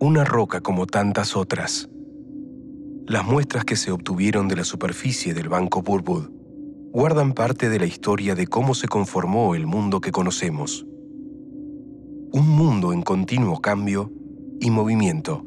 Una roca como tantas otras. Las muestras que se obtuvieron de la superficie del Banco Burwood guardan parte de la historia de cómo se conformó el mundo que conocemos. Un mundo en continuo cambio y movimiento.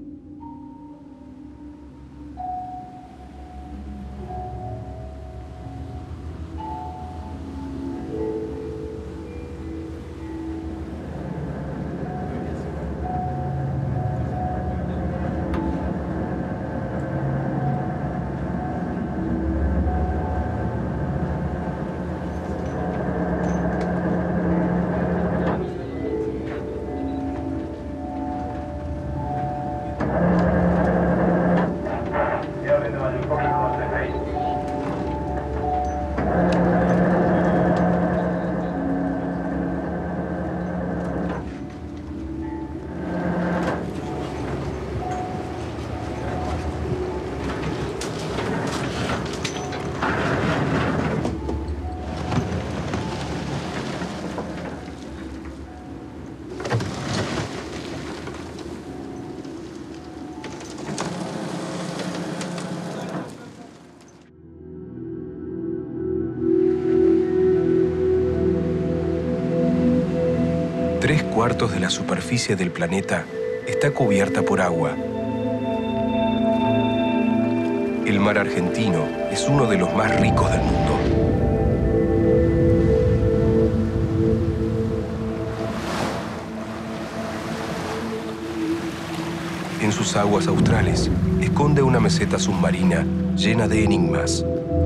Tres cuartos de la superficie del planeta está cubierta por agua. El mar argentino es uno de los más ricos del mundo. En sus aguas australes esconde una meseta submarina llena de enigmas.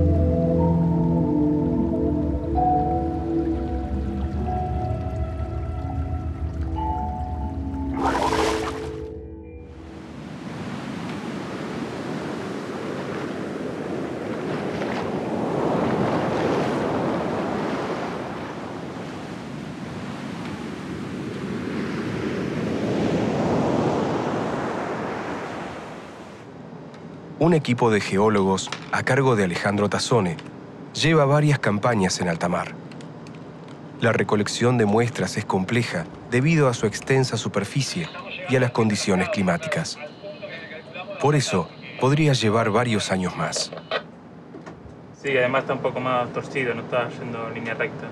Un equipo de geólogos, a cargo de Alejandro Tazzone, lleva varias campañas en alta mar. La recolección de muestras es compleja debido a su extensa superficie y a las condiciones climáticas. Por eso, podría llevar varios años más. Sí, además está un poco más torcido, no está yendo en línea recta.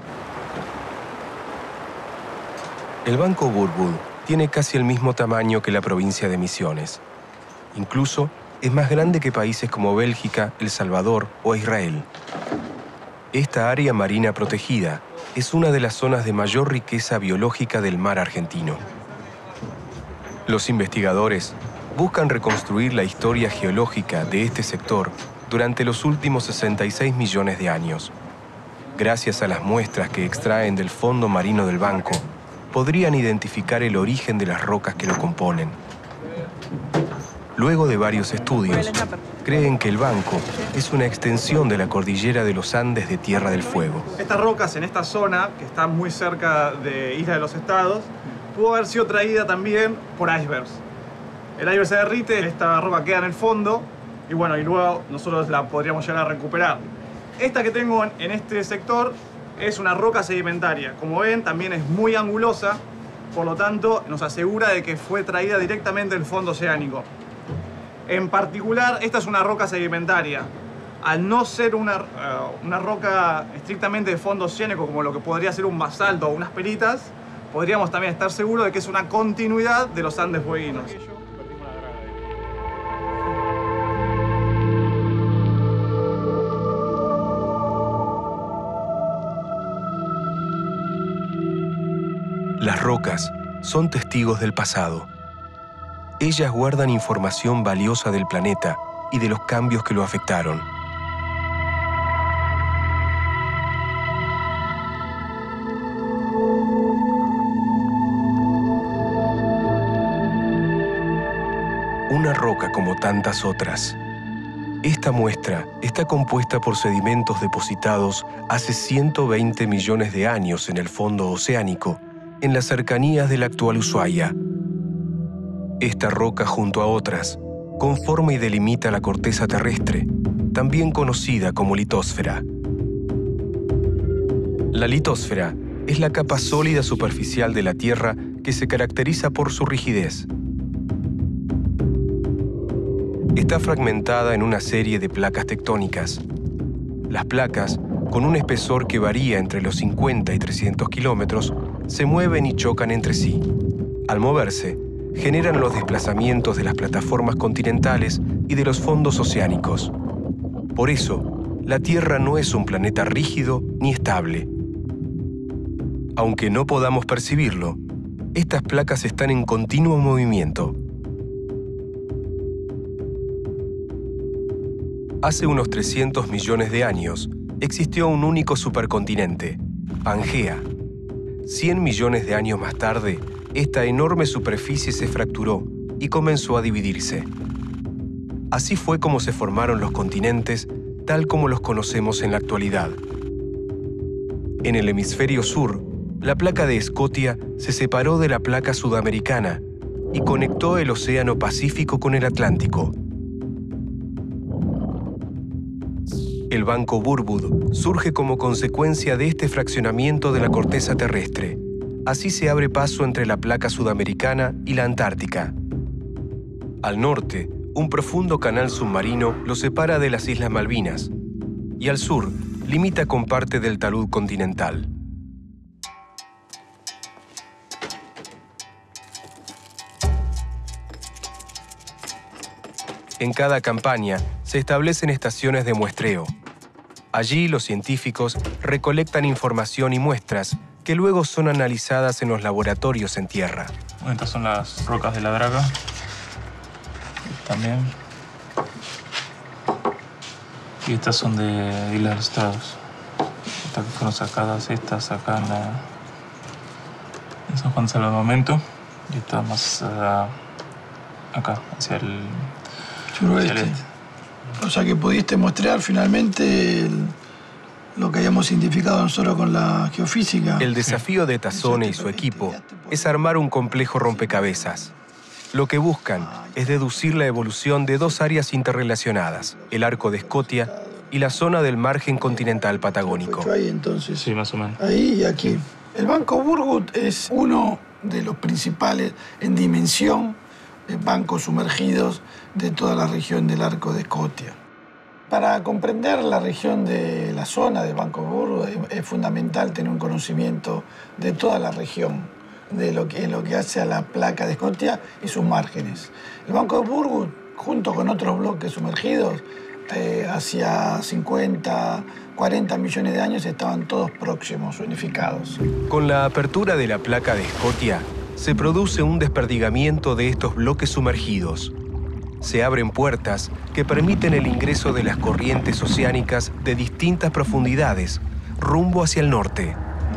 El Banco Burwood tiene casi el mismo tamaño que la provincia de Misiones. Incluso, es más grande que países como Bélgica, El Salvador o Israel. Esta área marina protegida es una de las zonas de mayor riqueza biológica del mar argentino. Los investigadores buscan reconstruir la historia geológica de este sector durante los últimos 66 millones de años. Gracias a las muestras que extraen del fondo marino del banco, podrían identificar el origen de las rocas que lo componen. Luego de varios estudios, creen que el banco es una extensión de la cordillera de los Andes de Tierra del Fuego. Estas rocas en esta zona, que está muy cerca de Isla de los Estados, pudo haber sido traída también por icebergs. El iceberg se derrite, esta roca queda en el fondo y bueno, y luego nosotros la podríamos llegar a recuperar. Esta que tengo en este sector es una roca sedimentaria. Como ven, también es muy angulosa, por lo tanto nos asegura de que fue traída directamente del fondo oceánico. En particular, esta es una roca sedimentaria. Al no ser una roca estrictamente de fondo oceánico, como lo que podría ser un basalto o unas peritas, podríamos también estar seguros de que es una continuidad de los Andes fueguinos. Las rocas son testigos del pasado. Ellas guardan información valiosa del planeta y de los cambios que lo afectaron. Una roca como tantas otras. Esta muestra está compuesta por sedimentos depositados hace 120 millones de años en el fondo oceánico, en las cercanías de la actual Ushuaia. Esta roca, junto a otras, conforma y delimita la corteza terrestre, también conocida como litósfera. La litósfera es la capa sólida superficial de la Tierra que se caracteriza por su rigidez. está fragmentada en una serie de placas tectónicas. Las placas, con un espesor que varía entre los 50 y 300 kilómetros, se mueven y chocan entre sí. Al moverse, generan los desplazamientos de las plataformas continentales y de los fondos oceánicos. Por eso, la Tierra no es un planeta rígido ni estable. Aunque no podamos percibirlo, estas placas están en continuo movimiento. Hace unos 300 millones de años, existió un único supercontinente, Pangea. 100 millones de años más tarde, esta enorme superficie se fracturó y comenzó a dividirse. Así fue como se formaron los continentes, tal como los conocemos en la actualidad. En el hemisferio sur, la placa de Escotia se separó de la placa sudamericana y conectó el Océano Pacífico con el Atlántico. El Banco Burwood surge como consecuencia de este fraccionamiento de la corteza terrestre. Así se abre paso entre la placa sudamericana y la Antártica. Al norte, un profundo canal submarino lo separa de las Islas Malvinas, y al sur limita con parte del talud continental. En cada campaña se establecen estaciones de muestreo. Allí los científicos recolectan información y muestras que luego son analizadas en los laboratorios en tierra. Estas son las rocas de la Draga. También. Y estas son de Islas de los Estados. Estas que fueron sacadas, estas acá en San Juan de Salvamento. Y estas más acá, hacia el suroeste. O sea que pudiste mostrar finalmente lo que habíamos identificado nosotros con la geofísica. El desafío de Tassone y su equipo es armar un complejo rompecabezas. Lo que buscan es deducir la evolución de dos áreas interrelacionadas, el arco de Escotia y la zona del margen continental patagónico. Ahí, entonces. Sí, más o menos. Ahí y aquí. El Banco Burwood es uno de los principales en dimensión bancos sumergidos de toda la región del arco de Escotia. Para comprender la región de la zona del Banco Burwood es fundamental tener un conocimiento de toda la región, de lo que hace a la placa de Escotia y sus márgenes. El Banco Burwood, junto con otros bloques sumergidos, hacia 50, 40 millones de años estaban todos próximos, unificados. Con la apertura de la placa de Escotia, se produce un desperdigamiento de estos bloques sumergidos. Se abren puertas que permiten el ingreso de las corrientes oceánicas de distintas profundidades, rumbo hacia el norte.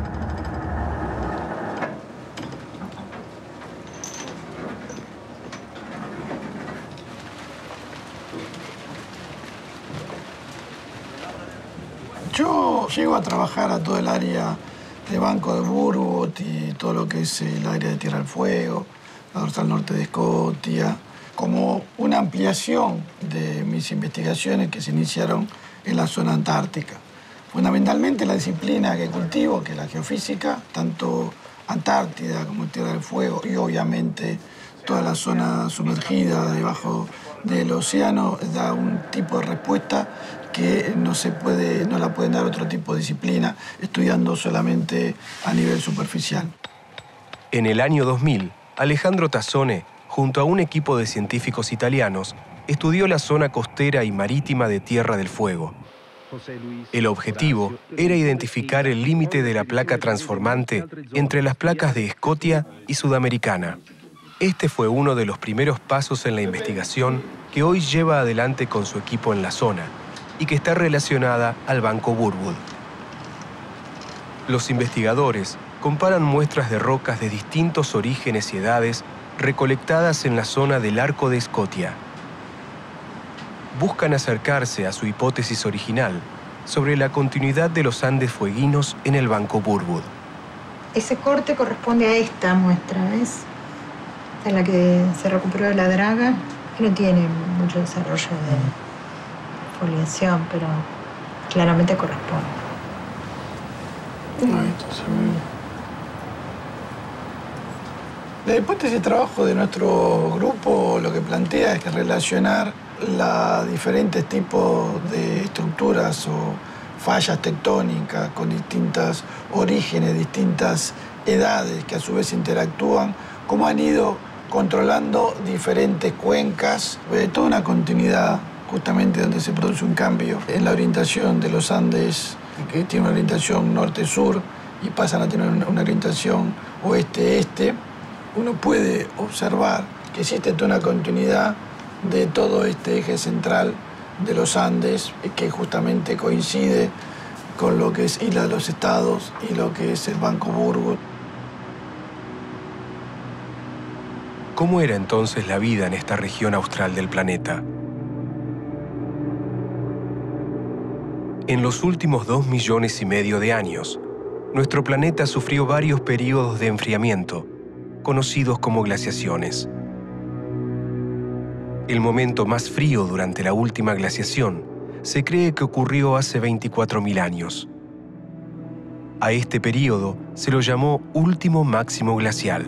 Yo llego a trabajar a todo el área de Banco de Burwood y todo lo que es el área de Tierra del Fuego, la dorsal norte de Escotia, como una ampliación de mis investigaciones que se iniciaron en la zona antártica. Fundamentalmente la disciplina que cultivo, que es la geofísica, tanto Antártida como Tierra del Fuego y obviamente toda la zona sumergida debajo del océano, da un tipo de respuesta que no la pueden dar otro tipo de disciplina, estudiando solamente a nivel superficial. En el año 2000, Alejandro Tassone, junto a un equipo de científicos italianos, estudió la zona costera y marítima de Tierra del Fuego. El objetivo era identificar el límite de la placa transformante entre las placas de Escotia y Sudamericana. Este fue uno de los primeros pasos en la investigación que hoy lleva adelante con su equipo en la zona y que está relacionada al Banco Burwood. Los investigadores comparan muestras de rocas de distintos orígenes y edades recolectadas en la zona del arco de Escotia. Buscan acercarse a su hipótesis original sobre la continuidad de los Andes fueguinos en el Banco Burwood. Ese corte corresponde a esta muestra, ¿ves? En la que se recuperó de la Draga, que no tiene mucho desarrollo de foliación, pero claramente corresponde. La hipótesis de trabajo de nuestro grupo lo que plantea es que relacionar los diferentes tipos de estructuras o fallas tectónicas con distintos orígenes, distintas edades que a su vez interactúan, cómo han ido controlando diferentes cuencas, toda una continuidad justamente donde se produce un cambio en la orientación de los Andes, que tiene una orientación norte-sur y pasan a tener una orientación oeste-este. Uno puede observar que existe toda una continuidad de todo este eje central de los Andes, que justamente coincide con lo que es Isla de los Estados y lo que es el Banco Burwood. ¿Cómo era entonces la vida en esta región austral del planeta? En los últimos 2,5 millones de años, nuestro planeta sufrió varios períodos de enfriamiento, conocidos como glaciaciones. El momento más frío durante la última glaciación se cree que ocurrió hace 24.000 años. A este período se lo llamó último máximo glacial.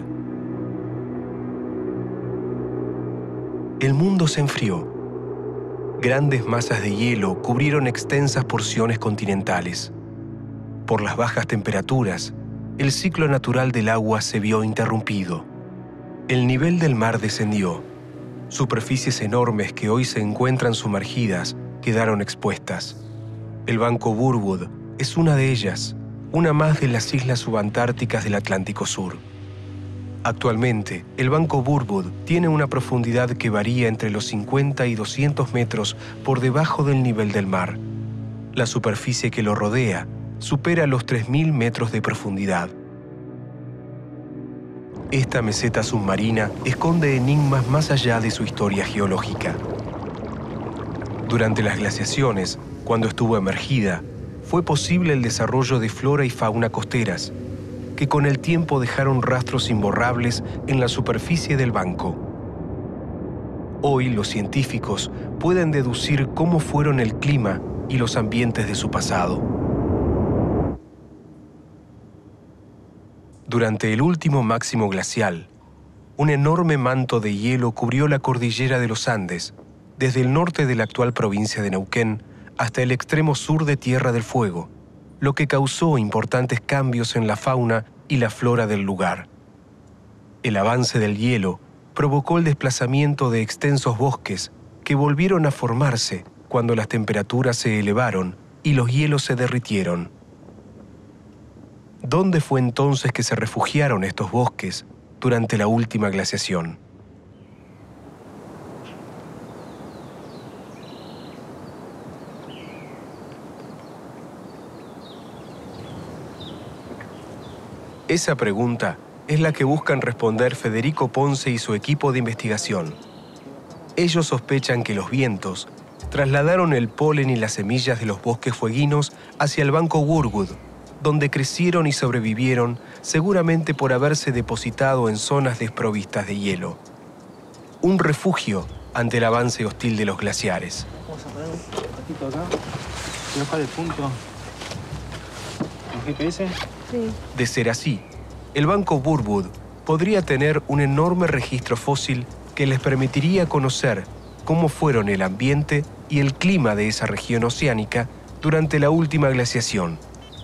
El mundo se enfrió. Grandes masas de hielo cubrieron extensas porciones continentales. Por las bajas temperaturas, el ciclo natural del agua se vio interrumpido. El nivel del mar descendió. Superficies enormes que hoy se encuentran sumergidas quedaron expuestas. El Banco Burwood es una de ellas, una más de las islas subantárticas del Atlántico Sur. Actualmente, el Banco Burwood tiene una profundidad que varía entre los 50 y 200 metros por debajo del nivel del mar. La superficie que lo rodea supera los 3.000 metros de profundidad. Esta meseta submarina esconde enigmas más allá de su historia geológica. Durante las glaciaciones, cuando estuvo emergida, fue posible el desarrollo de flora y fauna costeras, que con el tiempo dejaron rastros imborrables en la superficie del banco. Hoy los científicos pueden deducir cómo fueron el clima y los ambientes de su pasado. Durante el último máximo glacial, un enorme manto de hielo cubrió la cordillera de los Andes, desde el norte de la actual provincia de Neuquén hasta el extremo sur de Tierra del Fuego, lo que causó importantes cambios en la fauna y la flora del lugar. El avance del hielo provocó el desplazamiento de extensos bosques que volvieron a formarse cuando las temperaturas se elevaron y los hielos se derritieron. ¿Dónde fue entonces que se refugiaron estos bosques durante la última glaciación? Esa pregunta es la que buscan responder Federico Ponce y su equipo de investigación. Ellos sospechan que los vientos trasladaron el polen y las semillas de los bosques fueguinos hacia el Banco Burwood, donde crecieron y sobrevivieron, seguramente por haberse depositado en zonas desprovistas de hielo. Un refugio ante el avance hostil de los glaciares. Vamos a poner un ratito acá. Voy a bajar el punto. ¿El GPS? Sí. De ser así, el Banco Burwood podría tener un enorme registro fósil que les permitiría conocer cómo fueron el ambiente y el clima de esa región oceánica durante la última glaciación.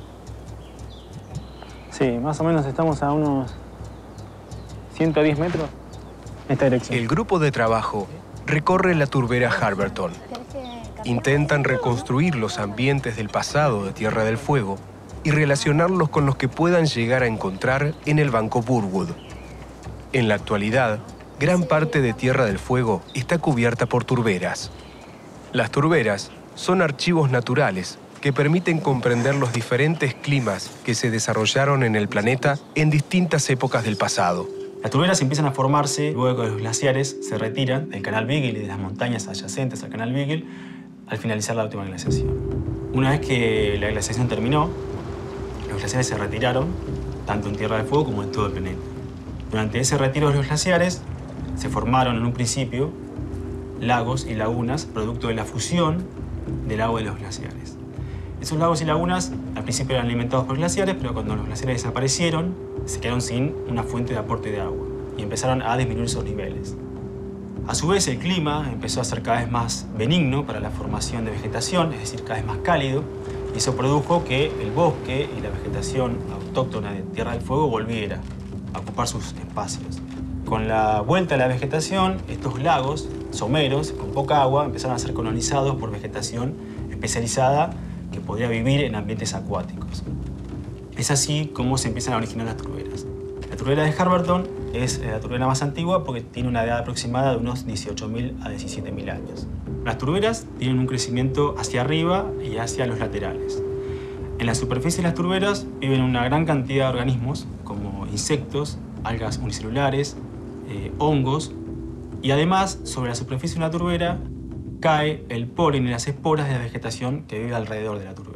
Sí, más o menos estamos a unos 110 metros en esta dirección. El grupo de trabajo recorre la turbera Harberton. Intentan reconstruir los ambientes del pasado de Tierra del Fuego y relacionarlos con los que puedan llegar a encontrar en el Banco Burwood. En la actualidad, gran parte de Tierra del Fuego está cubierta por turberas. Las turberas son archivos naturales que permiten comprender los diferentes climas que se desarrollaron en el planeta en distintas épocas del pasado. Las turberas empiezan a formarse luego que los glaciares se retiran del canal Beagle y de las montañas adyacentes al canal Beagle al finalizar la última glaciación. Una vez que la glaciación terminó, los glaciares se retiraron, tanto en Tierra del Fuego como en todo el planeta. Durante ese retiro de los glaciares, se formaron en un principio lagos y lagunas, producto de la fusión del agua de los glaciares. Esos lagos y lagunas al principio eran alimentados por glaciares, pero cuando los glaciares desaparecieron, se quedaron sin una fuente de aporte de agua y empezaron a disminuir sus niveles. A su vez, el clima empezó a ser cada vez más benigno para la formación de vegetación, es decir, cada vez más cálido, y eso produjo que el bosque y la vegetación autóctona de Tierra del Fuego volviera a ocupar sus espacios. Con la vuelta de la vegetación, estos lagos someros, con poca agua, empezaron a ser colonizados por vegetación especializada que podría vivir en ambientes acuáticos. Es así como se empiezan a originar las turberas. La turbera de Harberton es la turbera más antigua porque tiene una edad aproximada de unos 18.000 a 17.000 años. Las turberas tienen un crecimiento hacia arriba y hacia los laterales. En la superficie de las turberas viven una gran cantidad de organismos como insectos, algas unicelulares, hongos, y además sobre la superficie de una turbera cae el polen y las esporas de la vegetación que vive alrededor de la turbera.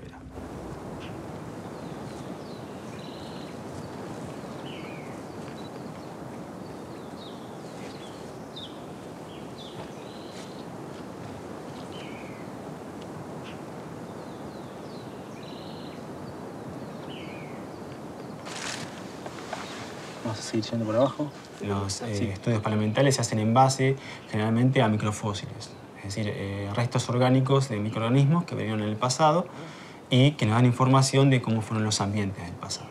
Vamos a seguir yendo por abajo. Los estudios paleoambientales se hacen en base generalmente a microfósiles, es decir, restos orgánicos de microorganismos que vivieron en el pasado y que nos dan información de cómo fueron los ambientes del pasado.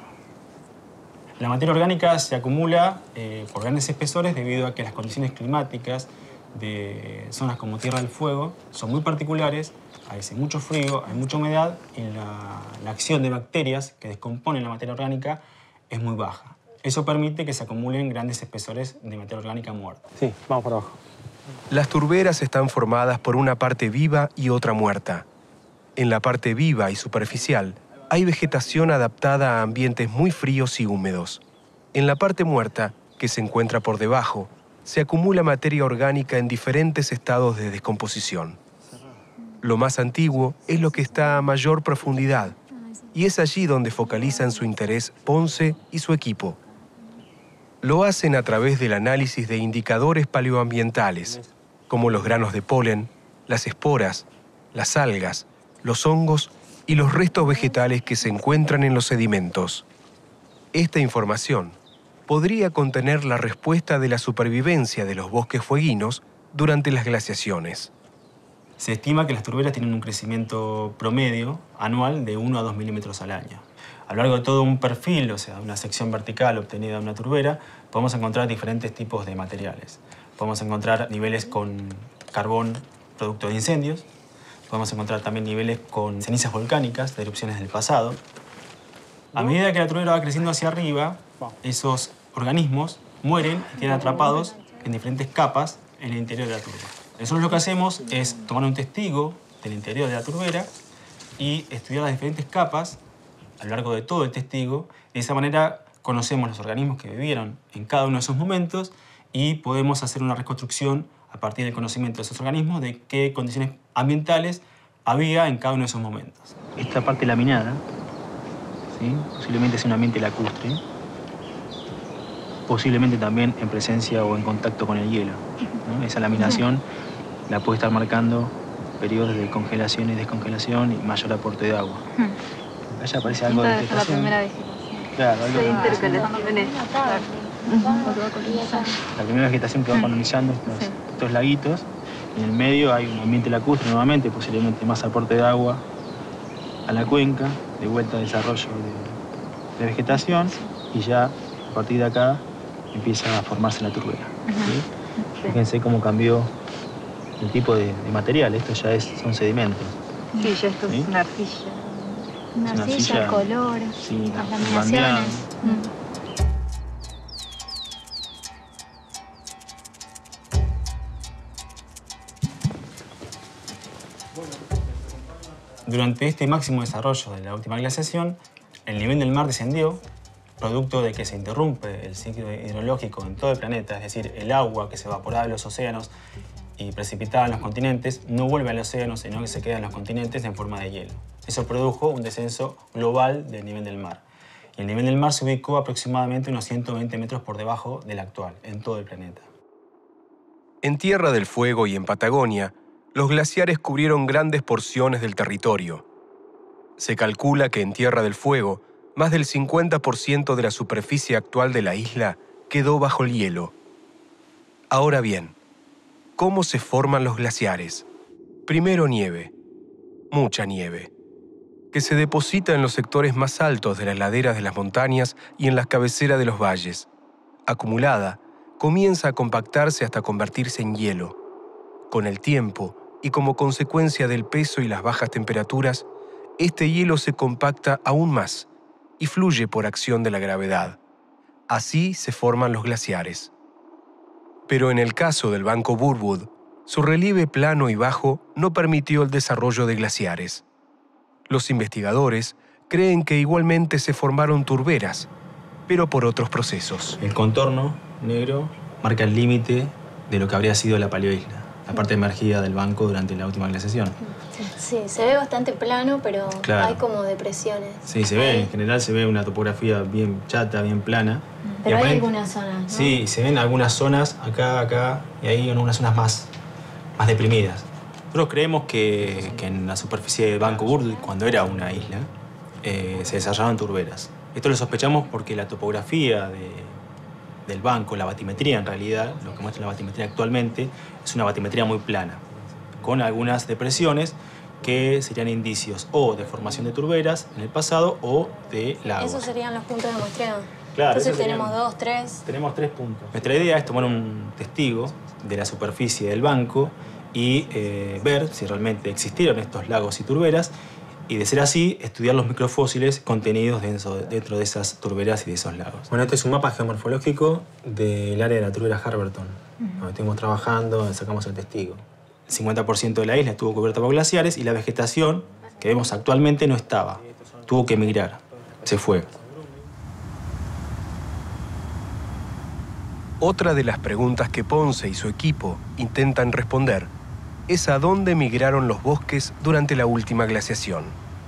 La materia orgánica se acumula por grandes espesores debido a que las condiciones climáticas de zonas como Tierra del Fuego son muy particulares, hay mucho frío, hay mucha humedad y la acción de bacterias que descomponen la materia orgánica es muy baja. Eso permite que se acumulen grandes espesores de materia orgánica muerta. Sí, vamos por abajo. Las turberas están formadas por una parte viva y otra muerta. En la parte viva y superficial hay vegetación adaptada a ambientes muy fríos y húmedos. En la parte muerta, que se encuentra por debajo, se acumula materia orgánica en diferentes estados de descomposición. Lo más antiguo es lo que está a mayor profundidad, y es allí donde focalizan su interés Ponce y su equipo. Lo hacen a través del análisis de indicadores paleoambientales, como los granos de polen, las esporas, las algas, los hongos y los restos vegetales que se encuentran en los sedimentos. Esta información podría contener la respuesta de la supervivencia de los bosques fueguinos durante las glaciaciones. Se estima que las turberas tienen un crecimiento promedio anual de 1 a 2 milímetros al año. A lo largo de todo un perfil, o sea, una sección vertical obtenida de una turbera, podemos encontrar diferentes tipos de materiales. Podemos encontrar niveles con carbón producto de incendios, podemos encontrar también niveles con cenizas volcánicas de erupciones del pasado. A medida que la turbera va creciendo hacia arriba, esos organismos mueren y quedan atrapados en diferentes capas en el interior de la turbera. Nosotros lo que hacemos es tomar un testigo del interior de la turbera y estudiar las diferentes capas a lo largo de todo el testigo. De esa manera conocemos los organismos que vivieron en cada uno de esos momentos y podemos hacer una reconstrucción a partir del conocimiento de esos organismos de qué condiciones ambientales había en cada uno de esos momentos. Esta parte laminada, ¿sí? Posiblemente sea un ambiente lacustre, posiblemente también en presencia o en contacto con el hielo, ¿no? Esa laminación la puede estar marcando periodos de congelación y descongelación y mayor aporte de agua. Allá aparece algo de vegetación. La primera vegetación. Claro, algo de vegetación. Intercalación. La primera vegetación que va colonizando estos laguitos. Y en el medio hay un ambiente lacustre nuevamente, posiblemente más aporte de agua a la cuenca, de vuelta al desarrollo de vegetación, y ya a partir de acá empieza a formarse la turbera. ¿Sí? Fíjense cómo cambió el tipo de material, esto ya son sedimentos. Sí, ya esto ¿Sí? es una arcilla. Una arcilla, colores, sí, las bandeado. laminaciones. Durante este máximo desarrollo de la última glaciación, el nivel del mar descendió, producto de que se interrumpe el ciclo hidrológico en todo el planeta, es decir, el agua que se evaporaba de los océanos y precipitaba en los continentes no vuelve al océano, sino que se queda en los continentes en forma de hielo. Eso produjo un descenso global del nivel del mar. Y el nivel del mar se ubicó aproximadamente unos 120 metros por debajo del actual, en todo el planeta. En Tierra del Fuego y en Patagonia, los glaciares cubrieron grandes porciones del territorio. Se calcula que en Tierra del Fuego, más del 50% de la superficie actual de la isla quedó bajo el hielo. Ahora bien, ¿Cómo se forman los glaciares? Primero nieve, mucha nieve, que se deposita en los sectores más altos de las laderas de las montañas y en las cabeceras de los valles. Acumulada, comienza a compactarse hasta convertirse en hielo. Con el tiempo, y como consecuencia del peso y las bajas temperaturas, este hielo se compacta aún más y fluye por acción de la gravedad. Así se forman los glaciares. Pero en el caso del Banco Burwood, su relieve plano y bajo no permitió el desarrollo de glaciares. Los investigadores creen que igualmente se formaron turberas, pero por otros procesos. El contorno negro marca el límite de lo que habría sido la paleoisla, la parte emergida del banco durante la última glaciación. Sí, se ve bastante plano, pero claro, hay como depresiones. Sí, se ve, en general se ve una topografía bien chata, bien plana. Pero hay algunas zonas, ¿no? Sí, se ven algunas zonas, acá, y ahí en unas zonas más deprimidas. Nosotros creemos que en la superficie del Banco Burwood, cuando era una isla, se desarrollaban turberas. Esto lo sospechamos porque la topografía del banco, la batimetría en realidad, lo que muestra la batimetría actualmente, es una batimetría muy plana, con algunas depresiones que serían indicios o de formación de turberas en el pasado o de lagos. Esos serían los puntos de muestreo. Claro, entonces tenemos 2, 3. Tenemos 3 puntos. Nuestra idea es tomar un testigo de la superficie del banco y ver si realmente existieron estos lagos y turberas, y de ser así, estudiar los microfósiles contenidos dentro de esas turberas y de esos lagos. Bueno, este es un mapa geomorfológico del área de la turbera Harberton, donde estuvimos trabajando, donde sacamos el testigo. El 50% de la isla estuvo cubierta por glaciares y la vegetación que vemos actualmente no estaba. Tuvo que emigrar, se fue. Otra de las preguntas que Ponce y su equipo intentan responder es a dónde migraron los bosques durante la última glaciación.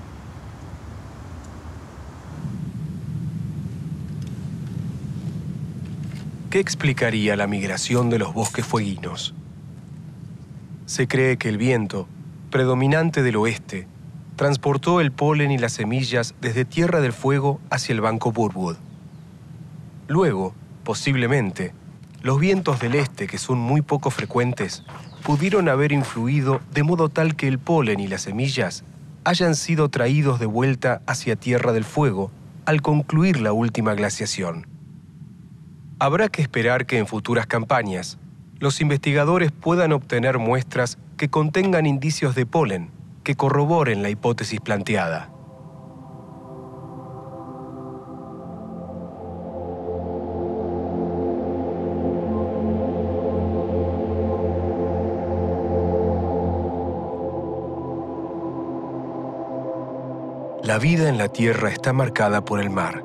¿Qué explicaría la migración de los bosques fueguinos? Se cree que el viento, predominante del oeste, transportó el polen y las semillas desde Tierra del Fuego hacia el Banco Burwood. Luego, posiblemente, los vientos del este, que son muy poco frecuentes, pudieron haber influido de modo tal que el polen y las semillas hayan sido traídos de vuelta hacia Tierra del Fuego al concluir la última glaciación. Habrá que esperar que en futuras campañas los investigadores puedan obtener muestras que contengan indicios de polen que corroboren la hipótesis planteada. La vida en la Tierra está marcada por el mar.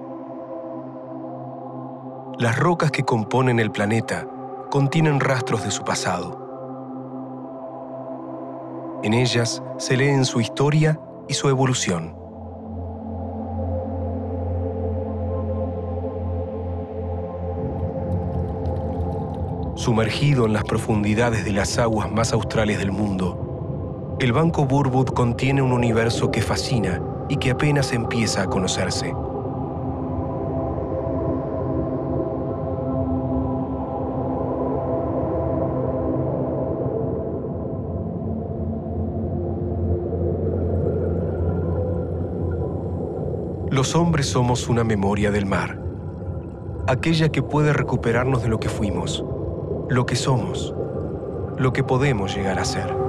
Las rocas que componen el planeta contienen rastros de su pasado. En ellas se leen su historia y su evolución. Sumergido en las profundidades de las aguas más australes del mundo, el Banco Burwood contiene un universo que fascina y que apenas empieza a conocerse. Los hombres somos una memoria del mar, aquella que puede recuperarnos de lo que fuimos, lo que somos, lo que podemos llegar a ser.